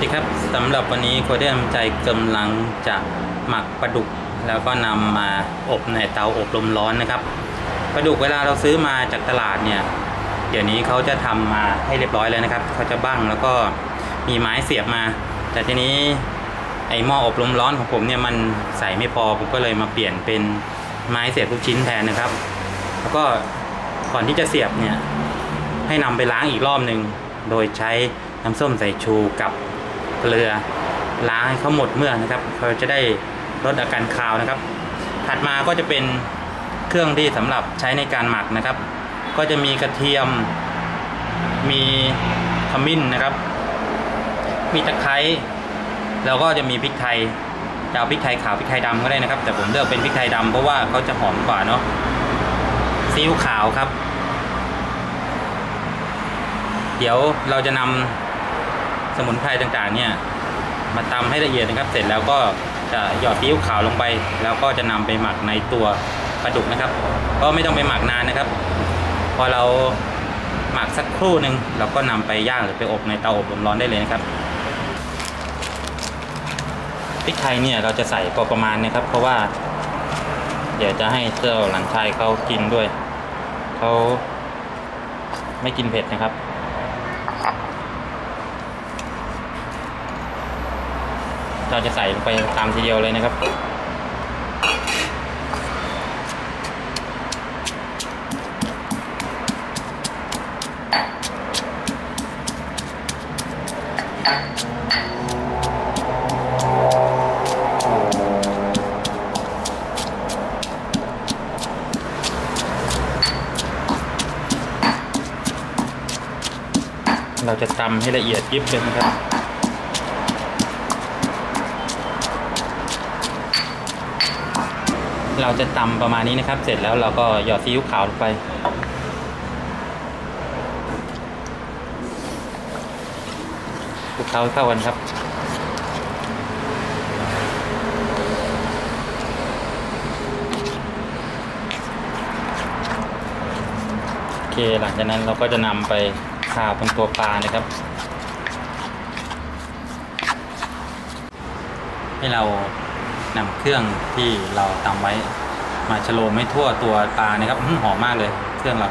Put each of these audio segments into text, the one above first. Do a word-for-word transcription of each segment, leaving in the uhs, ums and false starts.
ดีครับสำหรับวันนี้โคเดียมใจกำลังจะหมักปลาดุกแล้วก็นำมาอบในเตาอบลมร้อนนะครับปลาดุกเวลาเราซื้อมาจากตลาดเนี่ยเดี๋ยวนี้เขาจะทำมาให้เรียบร้อยเลยนะครับเขาจะบั้งแล้วก็มีไม้เสียบมาแต่ทีนี้ไอหม้ออบลมร้อนของผมเนี่ยมันใส่ไม่พอผมก็เลยมาเปลี่ยนเป็นไม้เสียบทุกชิ้นแทนนะครับแล้วก็ก่อนที่จะเสียบเนี่ยให้นำไปล้างอีกรอบหนึ่งโดยใช้น้ำส้มสายชูกับเกลือล้างให้เขาหมดเมื่อนะครับเขาจะได้ลดอาการคาวนะครับถัดมาก็จะเป็นเครื่องที่สำหรับใช้ในการหมักนะครับก็จะมีกระเทียมมีขมิ้นนะครับมีตะไคร้แล้วก็จะมีพริกไทยจะเอาพริกไทยขาวพริกไทยดำก็ได้นะครับแต่ผมเลือกเป็นพริกไทยดำเพราะว่าเขาจะหอมกว่าเนาะซีอิ๊วขาวครับเดี๋ยวเราจะนำสมุนไพรต่างๆเนี่ยมาตำให้ละเอียดนะครับเสร็จแล้วก็จะหยอดซีอิ๊วขาวลงไปแล้วก็จะนำไปหมักในตัวปลาดุกนะครับก็ไม่ต้องไปหมักนานนะครับพอเราหมักสักครู่หนึ่งเราก็นำไปย่างหรือไปอบในเตาอบลมร้อนได้เลยนะครับพริกไทยเนี่ยเราจะใส่พอประมาณนะครับเพราะว่าเดี๋ยวจะให้เจ้าหลานชายเขากินด้วยเขาไม่กินเผ็ดนะครับเราจะใส่ลงไปตามทีเดียวเลยนะครับเราจะตำให้ละเอียดยิบเลยนะครับเราจะตำประมาณนี้นะครับเสร็จแล้วเราก็หยอดซีอิ๊วขาวลงไปคลุกเคล้าเข้ากันครับโอเคหลังจากนั้นเราก็จะนำไปทาบนตัวปลานะครับให้เรานำเครื่องที่เราตำไว้มาโฉลมให้ทั่วตัวปลานะครับหอมมากเลยเครื่องเรา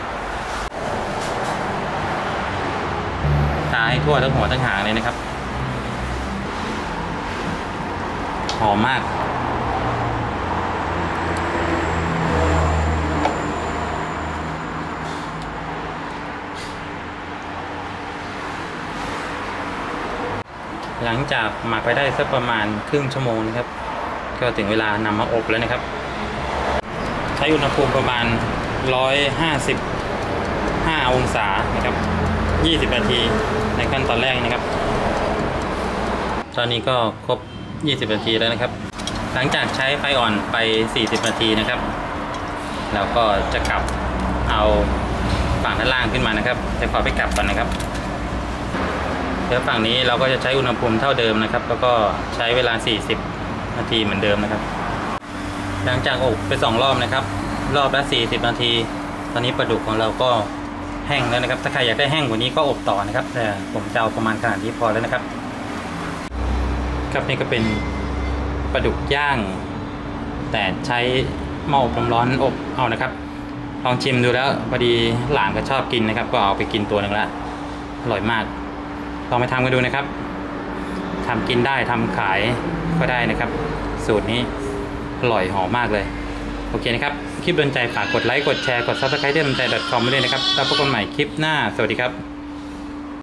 ทาให้ทั่วทั้งหัวทั้งหางเลยนะครับหอมมากหลังจากหมักไปได้สักประมาณครึ่งชั่วโมงนะครับก็ถึงเวลานำมาอบแล้วนะครับใช้อุณหภูมิประมาณหนึ่งร้อยห้าสิบห้าองศานะครับยี่สิบนาทีในขั้นตอนแรกนะครับตอนนี้ก็ครบยี่สิบนาทีแล้วนะครับหลังจากใช้ไฟอ่อนไปสี่สิบนาทีนะครับแล้วก็จะกลับเอาฝั่งด้านล่างขึ้นมานะครับจะขอไปกลับก่อนนะครับเดี๋ยวฝั่งนี้เราก็จะใช้อุณหภูมิเท่าเดิมนะครับแล้วก็ใช้เวลาสี่สิบนาทีเหมือนเดิมนะครับหลังจากอบไปสองรอบนะครับรอบละสี่สิบนาทีตอนนี้ปลาดุกของเราก็แห้งแล้วนะครับถ้าใครอยากได้แห้งกว่านี้ก็อบต่อนะครับแต่ผมจะเอาประมาณขนาดนี้พอแล้วนะครับครับนี่ก็เป็นปลาดุกย่างแต่ใช้หม้ออบลมร้อนอบเอานะครับลองชิมดูแล้วพอดีหลานก็ชอบกินนะครับก็เอาไปกินตัวหนึ่งละอร่อยมากลองไปทำกันดูนะครับทำกินได้ทำขายก็ได้นะครับสูตรนี้อร่อยหอมมากเลยโอเคนะครับคลิปโดนใจฝากกดไลค์กดแชร์กดซับสไครบ์ที่โดนใจ ดอท คอม ไว้ด้วยนะครับแล้วพบกันใหม่คลิปหน้าสวัสดีครับ